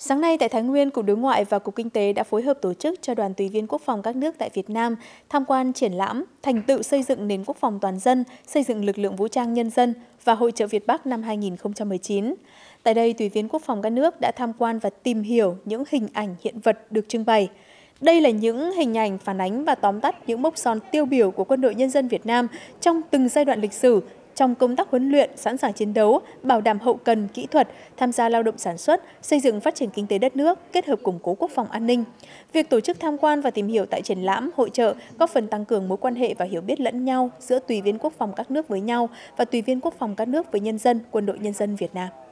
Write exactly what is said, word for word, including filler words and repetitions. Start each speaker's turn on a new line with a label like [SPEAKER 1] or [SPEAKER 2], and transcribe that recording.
[SPEAKER 1] Sáng nay tại Thái Nguyên, Cục Đối ngoại và Cục Kinh tế đã phối hợp tổ chức cho đoàn tùy viên quốc phòng các nước tại Việt Nam tham quan triển lãm Thành tựu xây dựng nền quốc phòng toàn dân, xây dựng lực lượng vũ trang nhân dân và Hội chợ Việt Bắc năm hai nghìn không trăm mười chín. Tại đây, tùy viên quốc phòng các nước đã tham quan và tìm hiểu những hình ảnh hiện vật được trưng bày. Đây là những hình ảnh phản ánh và tóm tắt những mốc son tiêu biểu của Quân đội Nhân dân Việt Nam trong từng giai đoạn lịch sử, trong công tác huấn luyện, sẵn sàng chiến đấu, bảo đảm hậu cần, kỹ thuật, tham gia lao động sản xuất, xây dựng phát triển kinh tế đất nước, kết hợp củng cố quốc phòng an ninh. Việc tổ chức tham quan và tìm hiểu tại triển lãm, hội chợ góp phần tăng cường mối quan hệ và hiểu biết lẫn nhau giữa tùy viên quốc phòng các nước với nhau và tùy viên quốc phòng các nước với nhân dân, Quân đội Nhân dân Việt Nam.